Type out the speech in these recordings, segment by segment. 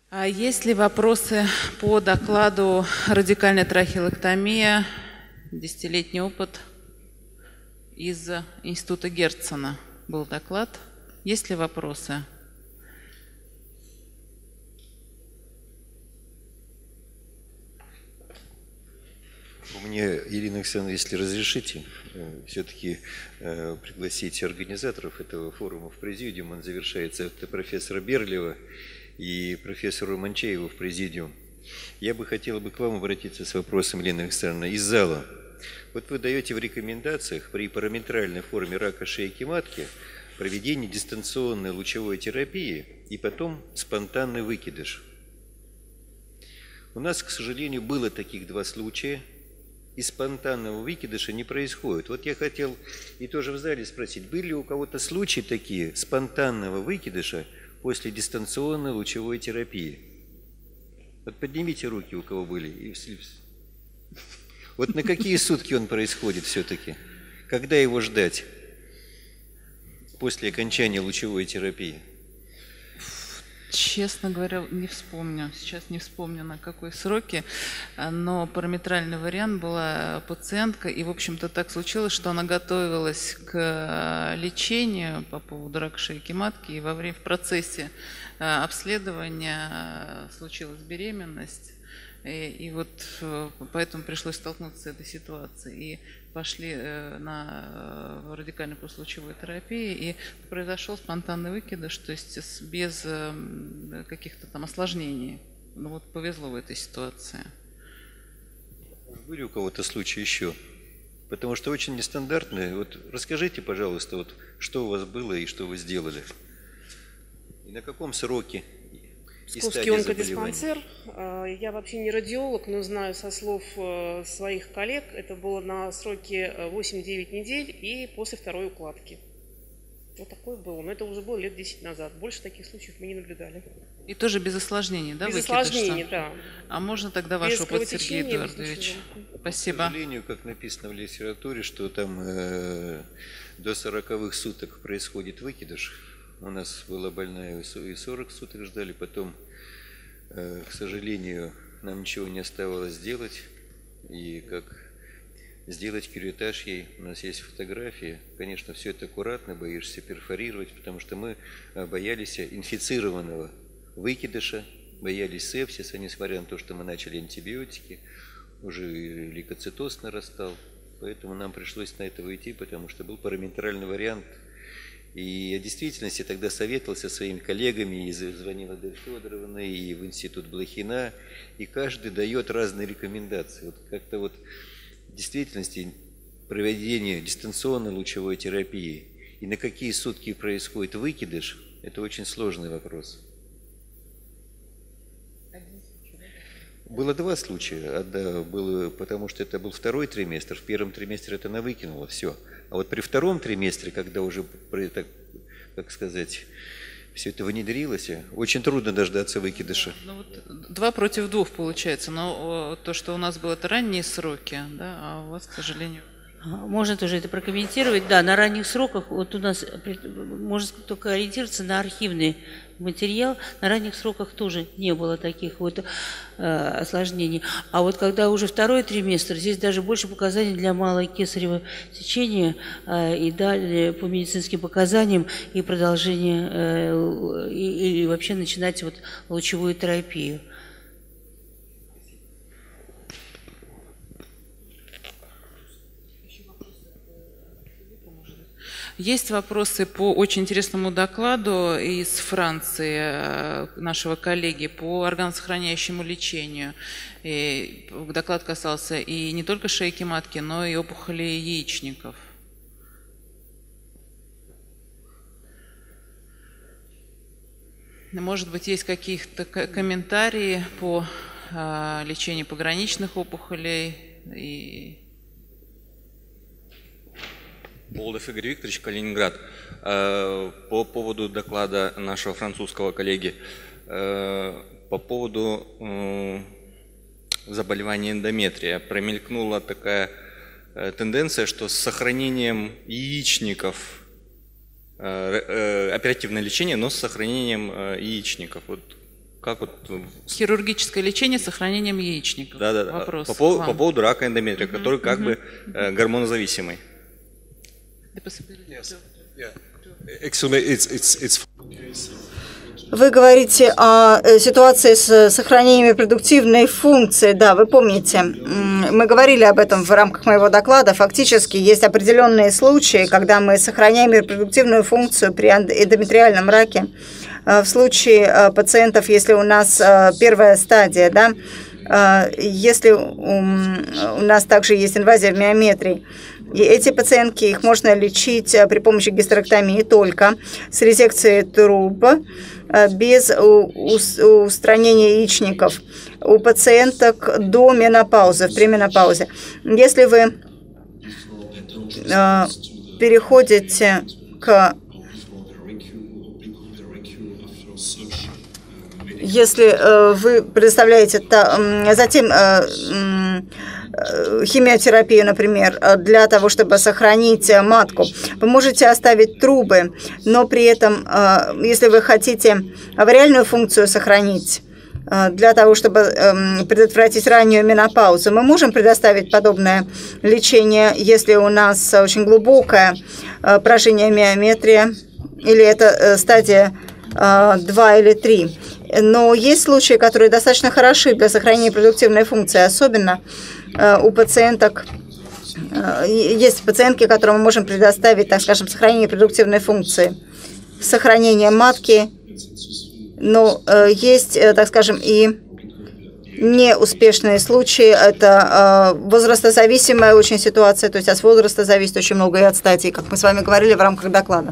А есть ли вопросы по докладу «Радикальная трахеолектомия. Десятилетний опыт» из Института Герцена? Был доклад. Есть ли вопросы? У меня, Ирина Александровна, если разрешите, все-таки пригласить организаторов этого форума в президиум. Он завершается. Это профессора Берлева и профессору Манчееву в президиум. Я бы хотела к вам обратиться с вопросом, Елена Александровна, из зала. Вот вы даете в рекомендациях при параметральной форме рака шейки матки проведение дистанционной лучевой терапии и потом спонтанный выкидыш. У нас, к сожалению, было таких 2 случая, и спонтанного выкидыша не происходит. Вот я хотел и тоже в зале спросить, были ли у кого-то случаи такие спонтанного выкидыша после дистанционной лучевой терапии? Вот поднимите руки, у кого были. Вот на какие сутки он происходит все-таки? Когда его ждать после окончания лучевой терапии? Честно говоря, не вспомню. Сейчас не вспомню, на какой сроки, но параметральный вариант была пациентка, и, в общем-то, так случилось, что она готовилась к лечению по поводу рака шейки матки, и в процессе обследования случилась беременность. И вот поэтому пришлось столкнуться с этой ситуацией. И пошли на радикальную послелучевую терапию, и произошел спонтанный выкидыш, то есть без каких-то там осложнений. Ну вот повезло в этой ситуации. Были у кого-то случаи еще? Потому что очень нестандартные. Вот расскажите, пожалуйста, вот, что у вас было и что вы сделали. И на каком сроке? Псковский онкодиспансер. Я вообще не радиолог, но знаю со слов своих коллег, это было на сроке 8-9 недель и после 2-й укладки. Вот такое было. Но это уже было лет 10 назад. Больше таких случаев мы не наблюдали. И тоже без осложнений, да? Без осложнений, да. А можно тогда ваш опыт, Сергей Эдуардович? Спасибо. К сожалению, как написано в литературе, что там до 40-х суток происходит выкидыш. У нас была больная и 40 суток ждали, потом, к сожалению, нам ничего не оставалось сделать. И как сделать кюретаж ей, у нас есть фотографии. Конечно, все это аккуратно, боишься перфорировать, потому что мы боялись инфицированного выкидыша, боялись сепсиса, несмотря на то, что мы начали антибиотики, уже лейкоцитоз нарастал. Поэтому нам пришлось на это выйти, потому что был параметральный вариант. И я в действительности тогда советовался со своими коллегами, и звонила Адель Федоровна, и в институт Блохина, и каждый дает разные рекомендации. Вот как-то вот в действительности проведение дистанционной лучевой терапии и на какие сутки происходит выкидыш, это очень сложный вопрос. Было 2 случая. Было, потому что это был 2-й триместр. В 1-м триместре это она выкинула, все. А вот при 2-м триместре, когда уже, так, как сказать, все это внедрилось, очень трудно дождаться выкидыша. Ну, вот 2 против 2 получается. Но то, что у нас было, это ранние сроки, да, а у вас, к сожалению... Можно тоже это прокомментировать. Да, на ранних сроках, вот у нас можно только ориентироваться на архивный материал. На ранних сроках тоже не было таких вот осложнений. А вот когда уже 2-й триместр, здесь даже больше показаний для малой кесарево сечения и далее по медицинским показаниям и продолжение, и вообще начинать вот лучевую терапию. Есть вопросы по очень интересному докладу из Франции нашего коллеги по органосохраняющему лечению. И доклад касался и не только шейки матки, но и опухолей яичников. Может быть, есть какие-то комментарии по лечению пограничных опухолей и... Болдов Игорь Викторович, Калининград. По поводу доклада нашего французского коллеги, по поводу заболевания эндометрия, промелькнула такая тенденция, что с сохранением яичников, оперативное лечение, но с сохранением яичников. Вот Как вот... Хирургическое лечение с сохранением яичников. Да. Вопрос по поводу рака эндометрия, который как бы гормонозависимый. Вы говорите о ситуации с сохранением репродуктивной функции. Да, вы помните, мы говорили об этом в рамках моего доклада. Фактически есть определенные случаи, когда мы сохраняем репродуктивную функцию при эндометриальном раке. В случае пациентов, если у нас первая стадия, да, если у нас также есть инвазия в миометрии, и эти пациентки, их можно лечить при помощи гистерэктомии только с резекцией труб, без устранения яичников у пациенток до менопаузы, в пременопаузе. Если вы переходите к... Если вы предоставляете затем химиотерапию, например, для того, чтобы сохранить матку, вы можете оставить трубы, но при этом, если вы хотите авариальную функцию сохранить, для того, чтобы предотвратить раннюю менопаузу, мы можем предоставить подобное лечение, если у нас очень глубокое поражение миометрия, или это стадия 2 или 3. Но есть случаи, которые достаточно хороши для сохранения репродуктивной функции, особенно у пациенток. Есть пациентки, которым мы можем предоставить, так скажем, сохранение репродуктивной функции, сохранение матки, но есть, так скажем, и неуспешные случаи. Это возрастозависимая очень ситуация, то есть от возраста зависит очень много и от стадии, как мы с вами говорили в рамках доклада.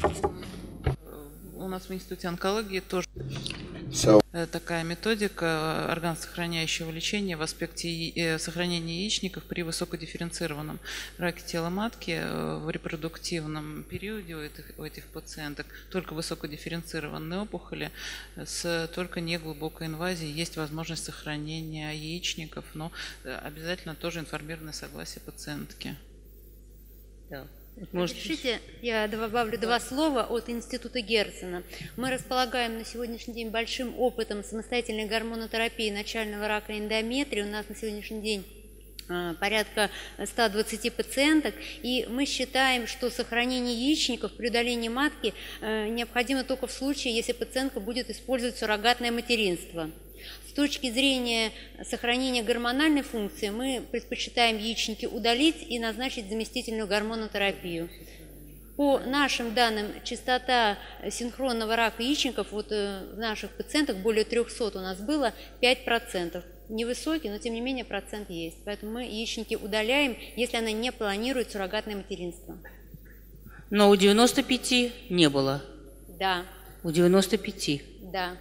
У нас в Институте онкологии тоже такая методика органосохраняющего лечения в аспекте сохранения яичников при высокодифференцированном раке тела матки в репродуктивном периоде у этих пациенток. Только высокодифференцированные опухоли с только неглубокой инвазией есть возможность сохранения яичников, но обязательно тоже информированное согласие пациентки. Да. Разрешите, я добавлю два слова от Института Герцена. Мы располагаем на сегодняшний день большим опытом самостоятельной гормонотерапии начального рака эндометрия. У нас на сегодняшний день порядка 120 пациенток, и мы считаем, что сохранение яичников при удалении матки необходимо только в случае, если пациентка будет использовать суррогатное материнство. С точки зрения сохранения гормональной функции мы предпочитаем яичники удалить и назначить заместительную гормонотерапию. По нашим данным, частота синхронного рака яичников вот в наших пациентах, более 300 у нас было, 5%. Невысокий, но тем не менее процент есть. Поэтому мы яичники удаляем, если она не планирует суррогатное материнство. Но у 95 не было? Да. У 95? Да.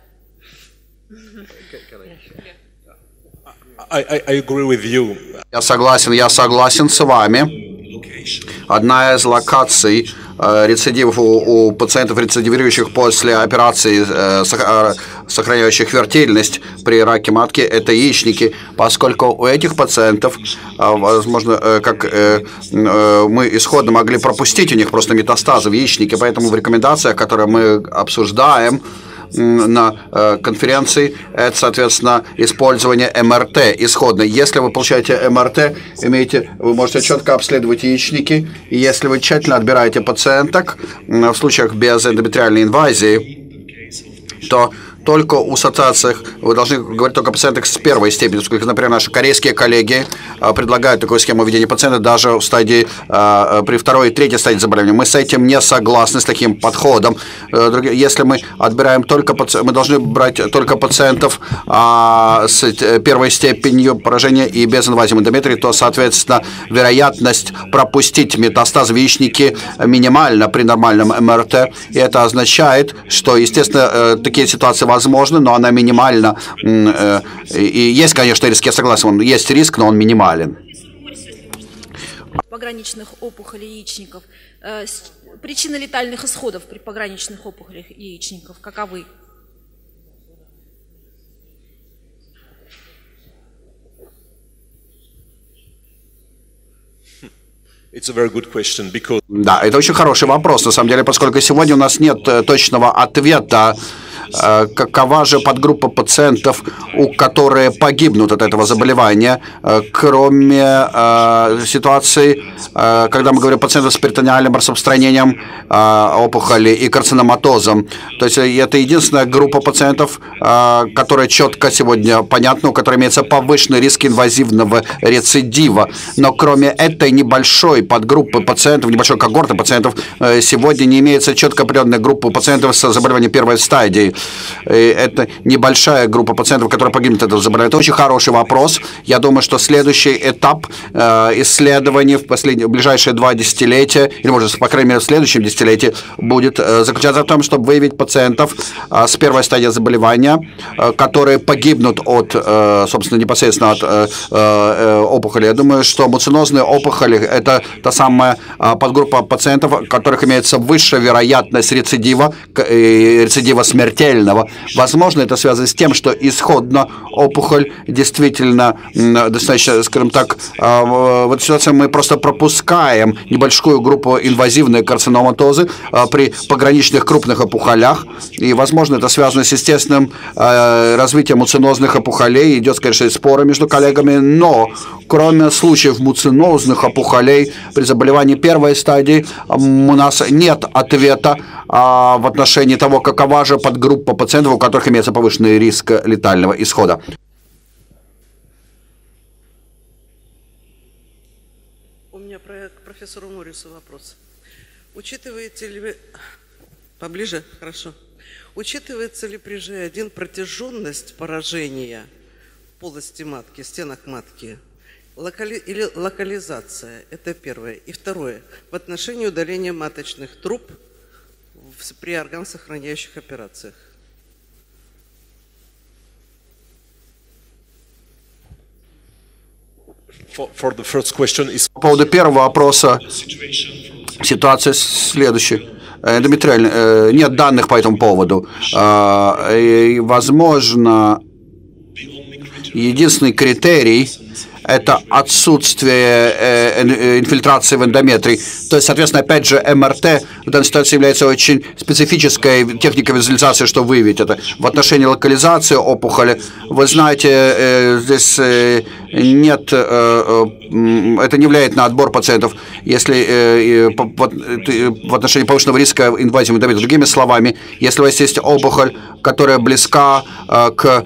I agree with you. Я согласен с вами. Одна из локаций рецидивов у пациентов, рецидивирующих после операции, сохраняющих фертильность при раке матки, это яичники, поскольку у этих пациентов, возможно, как мы исходно могли пропустить у них просто метастазы в яичнике, поэтому в рекомендациях, которые мы обсуждаем на конференции, это, соответственно, использование МРТ исходно. Если вы получаете МРТ, вы можете четко обследовать яичники, и если вы тщательно отбираете пациенток в случаях без эндометриальной инвазии, то только у ассоциациях вы должны говорить только о пациентах с первой степени, поскольку, например, наши корейские коллеги предлагают такую схему ведения пациента даже в стадии, при второй и третьей стадии заболевания. Мы с этим не согласны, с таким подходом. Если мы отбираем только мы должны брать только пациентов с первой степенью поражения и без инвазии эндометрии, то, соответственно, вероятность пропустить метастаз в яичнике минимальна при нормальном МРТ. И это означает, что, естественно, такие ситуации возможно, но она минимальна. И есть, конечно, риски, я согласен, есть риск, но он минимален. Пограничных опухолей яичников. Причины летальных исходов при пограничных опухолях яичников каковы? Да, это очень хороший вопрос, на самом деле, поскольку сегодня у нас нет точного ответа какова же подгруппа пациентов, которые погибнут от этого заболевания, кроме ситуации, когда мы говорим о пациентах с перитонеальным распространением опухоли и карциноматозом. То есть это единственная группа пациентов, которая четко сегодня понятна, у которой имеется повышенный риск инвазивного рецидива. Но кроме этой небольшой подгруппы пациентов, небольшой когорты пациентов, сегодня не имеется четко определенной группы пациентов с заболеванием первой стадии. Это небольшая группа пациентов, которые погибнут от этого заболевания. Это очень хороший вопрос. Я думаю, что следующий этап исследований в ближайшие 2 десятилетия, или, может, по крайней мере, в следующем десятилетии, будет заключаться в том, чтобы выявить пациентов с первой стадии заболевания, которые погибнут от, собственно, непосредственно от опухоли. Я думаю, что муцинозные опухоли – это та самая подгруппа пациентов, у которых имеется высшая вероятность рецидива, рецидива смертельного. Возможно, это связано с тем, что исходно опухоль действительно достаточно, скажем так, в этой ситуации мы просто пропускаем небольшую группу инвазивной карциноматозы при пограничных крупных опухолях. И, возможно, это связано с естественным развитием муцинозных опухолей. Идет, конечно, споры между коллегами, но кроме случаев муцинозных опухолей при заболевании первой стадии у нас нет ответа в отношении того, какова же подгруппа пациентов, у которых имеется повышенный риск летального исхода. У меня к профессору Моррису вопрос. Учитываете ли вы... Поближе? Хорошо. Учитывается ли при G1 протяженность поражения полости матки, стенок матки? Или локализация? Это первое. И второе. В отношении удаления маточных труб при органосохраняющих операциях. По поводу первого вопроса ситуация следующая. Эндометриальная. Нет данных по этому поводу. И, возможно, единственный критерий – это отсутствие инфильтрации в эндометрий. То есть, соответственно, опять же, МРТ в данной ситуации является очень специфической техникой визуализации, что выявить это. В отношении локализации опухоли, вы знаете, здесь нет, это не влияет на отбор пациентов, если в отношении повышенного риска инвазии эндометрия. Другими словами, если у вас есть опухоль, которая близка к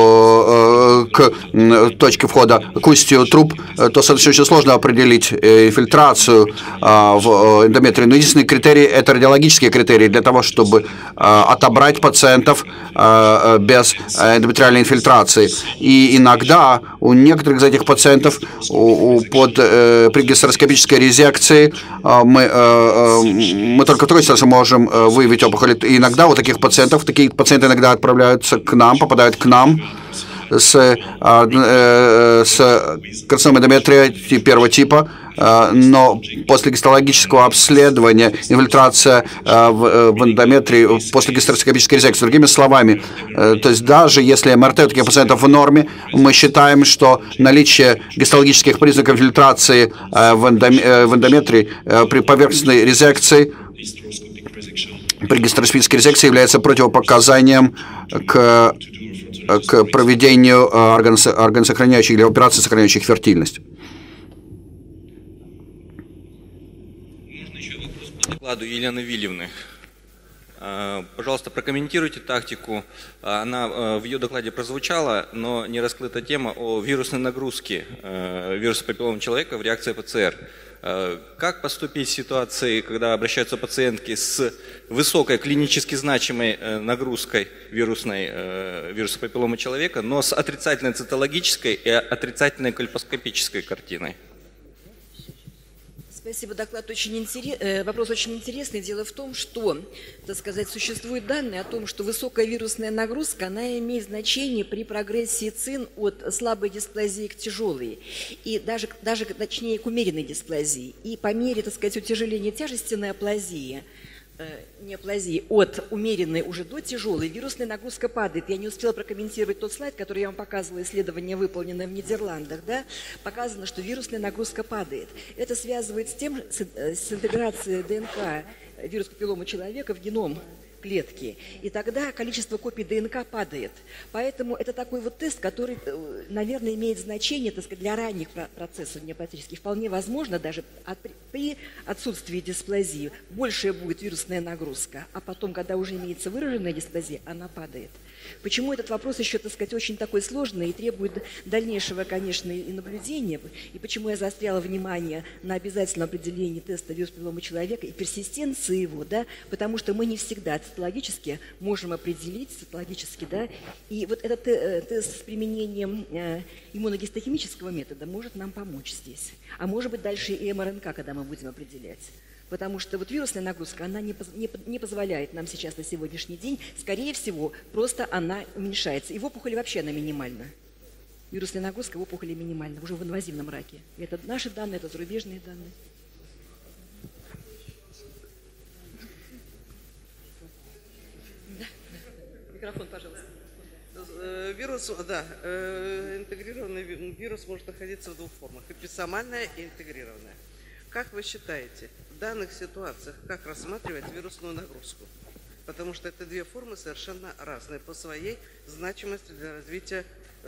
точке входа, к устью труб, то достаточно очень сложно определить инфильтрацию в эндометрии. Но единственный критерий – это радиологические критерии для того, чтобы отобрать пациентов без эндометриальной инфильтрации. И иногда у некоторых из этих пациентов при гистероскопической резекции мы только в такой ситуации можем выявить опухоль. И иногда у таких пациентов, такие пациенты иногда отправляются к нам, попадают к нам с карциномой эндометрия первого типа, но после гистологического обследования инфильтрация в эндометрии после гистероскопической резекции. Другими словами, то есть даже если МРТ у таких пациентов в норме, мы считаем, что наличие гистологических признаков инфильтрации в эндометрии при поверхностной резекции, при гистероскопической резекции является противопоказанием к проведению органосохраняющих или операций, сохраняющих фертильность. Докладу Елены Вильевны. Пожалуйста, прокомментируйте тактику. Она в ее докладе прозвучала, но не раскрыта тема о вирусной нагрузке вируса папиллома человека в реакции ПЦР. Как поступить в ситуации, когда обращаются пациентки с высокой клинически значимой нагрузкой вируса папиллома человека, но с отрицательной цитологической и отрицательной кольпоскопической картиной? Спасибо, доклад очень интересный, вопрос очень интересный. Дело в том, что, так сказать, существуют данные о том, что высокая вирусная нагрузка, она имеет значение при прогрессии ЦИН от слабой дисплазии к тяжелой, и даже точнее к умеренной дисплазии. И по мере, так сказать, утяжеления тяжести неоплазии от умеренной уже до тяжелой, вирусная нагрузка падает. Я не успела прокомментировать тот слайд, который я вам показывала, исследование, выполненное в Нидерландах. Да? Показано, что вирусная нагрузка падает. Это связывает с тем, с интеграцией ДНК вируса папиллома человека в геном клетки, и тогда количество копий ДНК падает. Поэтому это такой вот тест, который, наверное, имеет значение, так сказать, для ранних процессов неопластических. Вполне возможно, даже при отсутствии дисплазии большая будет вирусная нагрузка, а потом, когда уже имеется выраженная дисплазия, она падает. Почему этот вопрос еще, так сказать, очень такой сложный и требует дальнейшего, конечно, и наблюдения, и почему я заостряла внимание на обязательном определении теста вируса папилломы человека и персистенции его, да, потому что мы не всегда цитологически можем определить, да, и вот этот тест с применением иммуногистохимического метода может нам помочь здесь. А может быть дальше и МРНК, когда мы будем определять. Потому что вот вирусная нагрузка, она не позволяет нам сейчас на сегодняшний день, скорее всего, просто она уменьшается. И в опухоли вообще она минимальна. Вирусная нагрузка в опухоли минимальна, уже в инвазивном раке. Это наши данные, это зарубежные данные. Микрофон, пожалуйста. Вирус, да, интегрированный вирус может находиться в двух формах: эписомальная и интегрированная. Как вы считаете, в данных ситуациях как рассматривать вирусную нагрузку? Потому что это две формы совершенно разные по своей значимости для развития,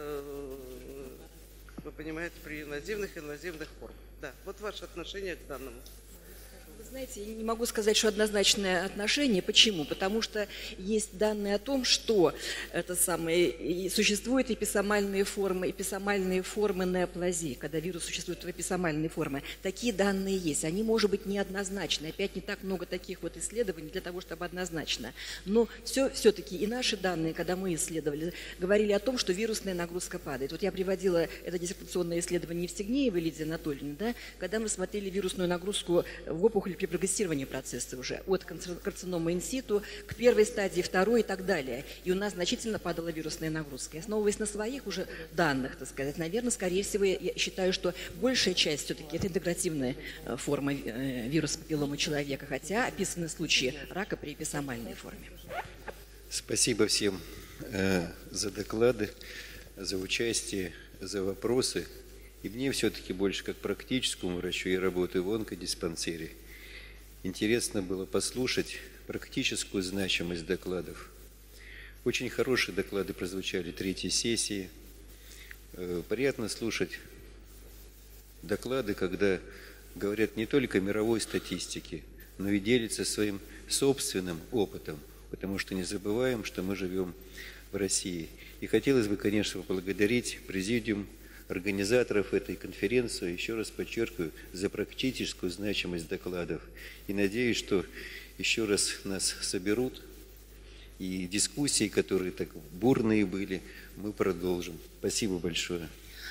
вы понимаете, при инвазивных форм. Да, вот ваше отношение к данному. Вы знаете, я не могу сказать, что однозначное отношение. Почему? Потому что есть данные о том, что существуют эписомальные формы неоплазии, когда вирус существует в эписомальной форме. Такие данные есть. Они, может быть, неоднозначны. Опять не так много таких вот исследований для того, чтобы однозначно. Но все-таки и наши данные, когда мы исследовали, говорили о том, что вирусная нагрузка падает. Вот я приводила это диссертационное исследование Евстигнеевой Лидии Анатольевны, да, когда мы смотрели вирусную нагрузку в опухоли при прогрессировании процесса уже, от карцинома инситу к первой стадии, второй и так далее. И у нас значительно падала вирусная нагрузка. И основываясь на своих уже данных, так сказать, наверное, скорее всего, я считаю, что большая часть все-таки это интегративная форма вируса папилломы человека, хотя описаны случаи рака при эписомальной форме. Спасибо всем за доклады, за участие, за вопросы. И мне все-таки больше как практическому врачу, я работаю в онкодиспансере, интересно было послушать практическую значимость докладов. Очень хорошие доклады прозвучали третьей сессии. Приятно слушать доклады, когда говорят не только о мировой статистике, но и делятся своим собственным опытом, потому что не забываем, что мы живем в России. И хотелось бы, конечно, поблагодарить президиум, организаторов этой конференции, еще раз подчеркиваю, за практическую значимость докладов. И надеюсь, что еще раз нас соберут, и дискуссии, которые так бурные были, мы продолжим. Спасибо большое.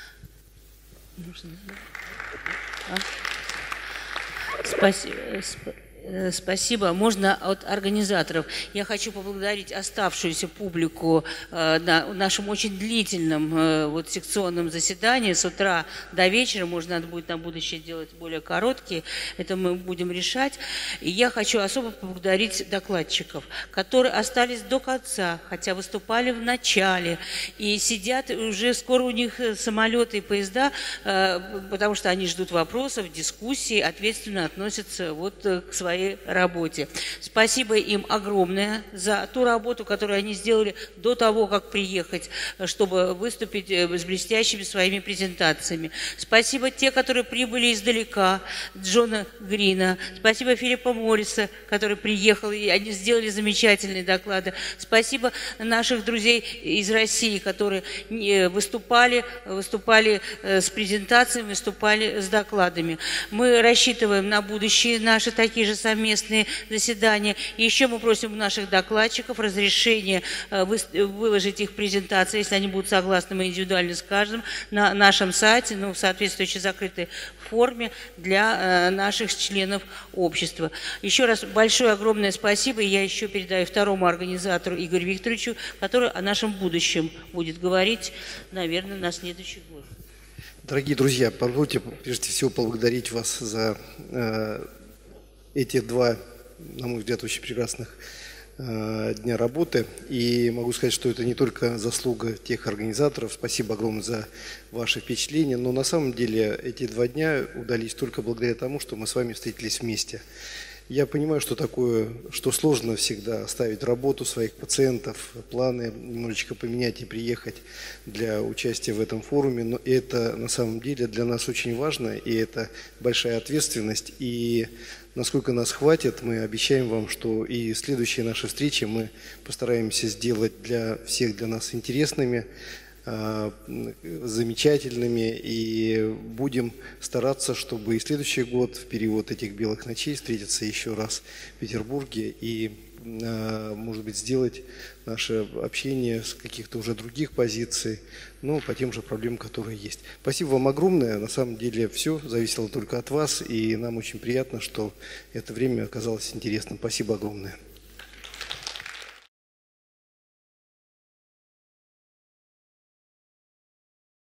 Спасибо. Можно от организаторов. Я хочу поблагодарить оставшуюся публику на нашем очень длительном секционном заседании с утра до вечера. Может, надо будет на будущее делать более короткие. Это мы будем решать. И я хочу особо поблагодарить докладчиков, которые остались до конца, хотя выступали в начале. И сидят уже, скоро у них самолеты и поезда, потому что они ждут вопросов, дискуссий, ответственно относятся к своей работе. Спасибо им огромное за ту работу, которую они сделали до того, как приехать, чтобы выступить с блестящими своими презентациями. Спасибо те, которые прибыли издалека, Джона Грина. Спасибо Филиппа Морриса, который приехал, и они сделали замечательные доклады. Спасибо наших друзей из России, которые выступали с презентациями, выступали с докладами. Мы рассчитываем на будущие наши такие же совместные заседания. И еще мы просим наших докладчиков разрешения выложить их презентации, если они будут согласны, мы индивидуально скажем, на нашем сайте, в соответствующей закрытой форме для наших членов общества. Еще раз большое огромное спасибо, и я еще передаю второму организатору Игорю Викторовичу, который о нашем будущем будет говорить, наверное, на следующий год. Дорогие друзья, позвольте прежде всего поблагодарить вас за эти два, на мой взгляд, очень прекрасных дня работы. И могу сказать, что это не только заслуга тех организаторов. Спасибо огромное за ваши впечатления. Но на самом деле эти 2 дня удались только благодаря тому, что мы с вами встретились вместе. Я понимаю, что такое, что сложно всегда оставить работу своих пациентов, планы немножечко поменять и приехать для участия в этом форуме, но это на самом деле для нас очень важно, и это большая ответственность, и насколько нас хватит, мы обещаем вам, что и следующие наши встречи мы постараемся сделать для всех, для нас интересными, замечательными, и будем стараться, чтобы и следующий год в период этих белых ночей встретиться еще раз в Петербурге и, может быть, сделать наше общение с каких-то уже других позиций, но по тем же проблемам, которые есть. Спасибо вам огромное. На самом деле все зависело только от вас, и нам очень приятно, что это время оказалось интересным. Спасибо огромное.